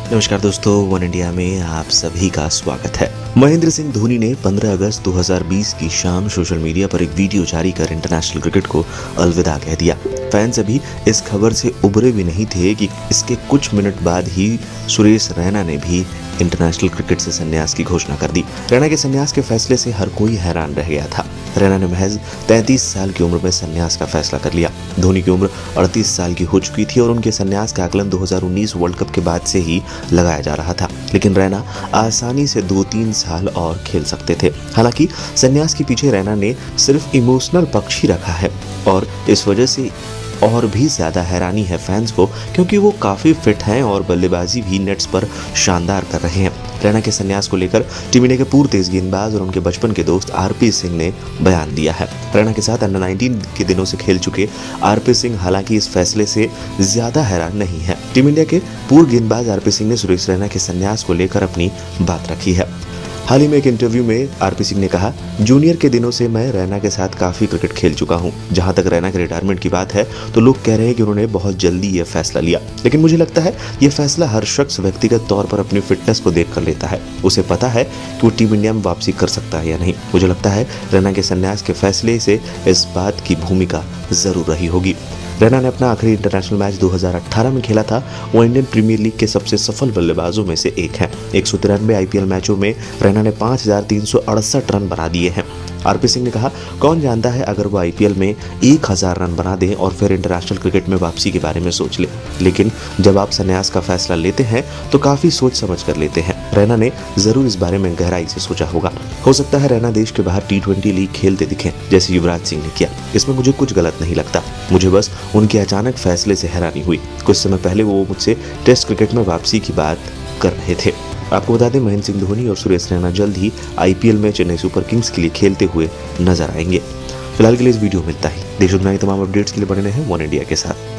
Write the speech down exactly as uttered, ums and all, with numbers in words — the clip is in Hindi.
नमस्कार दोस्तों, वन इंडिया में आप सभी का स्वागत है। महेंद्र सिंह धोनी ने पंद्रह अगस्त दो हज़ार बीस की शाम सोशल मीडिया पर एक वीडियो जारी कर इंटरनेशनल क्रिकेट को अलविदा कह दिया। फैंस अभी इस खबर से उबरे भी नहीं थे कि इसके कुछ मिनट बाद ही सुरेश रैना ने भी इंटरनेशनल क्रिकेट से संन्यास की घोषणा कर दी। रैना के संन्यास के फैसले से हर कोई हैरान रह गया था। रैना ने महज तैंतीस साल की उम्र में संन्यास का फैसला कर लिया। धोनी की उम्र अड़तीस साल की हो चुकी थी और उनके संन्यास का आकलन दो हज़ार उन्नीस वर्ल्ड कप के बाद से ही लगाया जा रहा था, लेकिन रैना आसानी से दो तीन साल और खेल सकते थे। हालांकि संन्यास के पीछे रैना ने सिर्फ इमोशनल पक्ष ही रखा है और इस वजह से और भी ज़्यादा हैरानी है फैंस को, क्योंकि वो काफ़ी फिट हैं और बल्लेबाजी भी नेट्स पर शानदार कर रहे हैं। रैना के संन्यास को लेकर टीम इंडिया के पूर्व तेज गेंदबाज और उनके बचपन के दोस्त आरपी सिंह ने बयान दिया है। रैना के साथ अंडर नाइनटीन के दिनों से खेल चुके आरपी सिंह हालांकि इस फैसले से ज़्यादा हैरान नहीं है। टीम इंडिया के पूर्व गेंदबाज आरपी सिंह ने सुरेश रैना के संन्यास को लेकर अपनी बात रखी है। हाल ही में एक इंटरव्यू में आरपी सिंह ने कहा, जूनियर के दिनों से मैं रैना के साथ काफ़ी क्रिकेट खेल चुका हूं। जहां तक रैना के रिटायरमेंट की बात है तो लोग कह रहे हैं कि उन्होंने बहुत जल्दी यह फैसला लिया, लेकिन मुझे लगता है यह फैसला हर शख्स व्यक्तिगत तौर पर अपनी फिटनेस को देख कर लेता है। उसे पता है कि वो टीम इंडिया में वापसी कर सकता है या नहीं। मुझे लगता है रैना के संन्यास के फैसले से इस बात की भूमिका जरूर रही होगी। रैना ने अपना आखिरी इंटरनेशनल मैच दो हज़ार अठारह में खेला था। वो इंडियन प्रीमियर लीग के सबसे सफल बल्लेबाजों में से एक है। एक सौ तिरानवे आईपीएल मैचों में रैना ने पाँच हजार तीन सौ अड़सठ रन बना दिए हैं। आरपी सिंह ने कहा, कौन जानता है अगर वो आईपीएल में एक हज़ार रन बना दें और फिर इंटरनेशनल क्रिकेट में वापसी के बारे में सोच ले। लेकिन जब आप संन्यास का फैसला लेते हैं तो काफ़ी सोच समझ कर लेते हैं। रैना ने ज़रूर इस बारे में गहराई से सोचा होगा। हो सकता है रैना देश के बाहर टी ट्वेंटी लीग खेलते दिखें जैसे युवराज सिंह ने किया। इसमें मुझे कुछ गलत नहीं लगता। मुझे बस उनके अचानक फैसले से हैरानी हुई। कुछ समय पहले वो मुझसे टेस्ट क्रिकेट में वापसी की बात कर रहे थे। आपको बता दें, महेंद्र सिंह धोनी और सुरेश रैना जल्द ही आईपीएल में चेन्नई सुपर किंग्स के लिए खेलते हुए नजर आएंगे। फिलहाल के लिए इस वीडियो में इतना ही। देश दुनिया की तमाम अपडेट्स के लिए बने रहें वन इंडिया के साथ।